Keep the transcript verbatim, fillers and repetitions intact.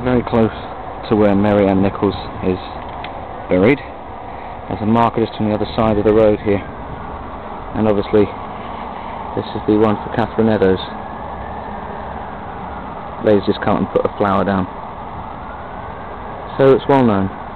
very close to where Mary Ann Nichols is buried. There's a marker just on the other side of the road here, and obviously this is the one for Catherine Eddowes. Ladies just come and put a flower down, so it's well known.